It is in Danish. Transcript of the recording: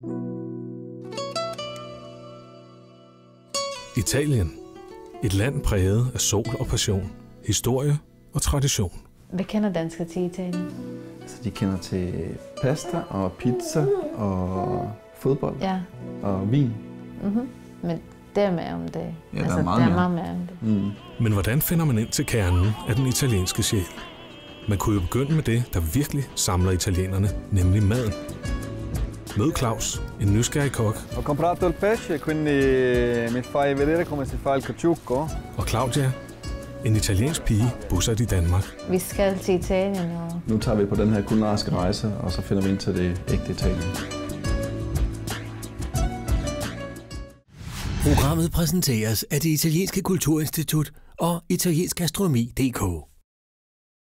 Italien. Et land præget af sol og passion, historie og tradition. Hvad kender danskere til Italien? Altså, de kender til pasta og pizza og fodbold og vin. Men det er mere om det. Ja, der er meget mere om det. Men hvordan finder man ind til kernen af den italienske sjæl? Man kunne jo begynde med det, der virkelig samler italienerne, nemlig maden. Mød Claus, en nysgerrig kok. Ho comprato il pesce, quindi mi fai vedere come si fa il caciucco? Og Claudia, en italiensk pige bosat i Danmark. Vi skal til Italien. Og Nu tager vi på den her kulinariske rejse, og så finder vi ind til det ægte Italien. Programmet præsenteres af det italienske kulturinstitut og italienskgastronomi.dk.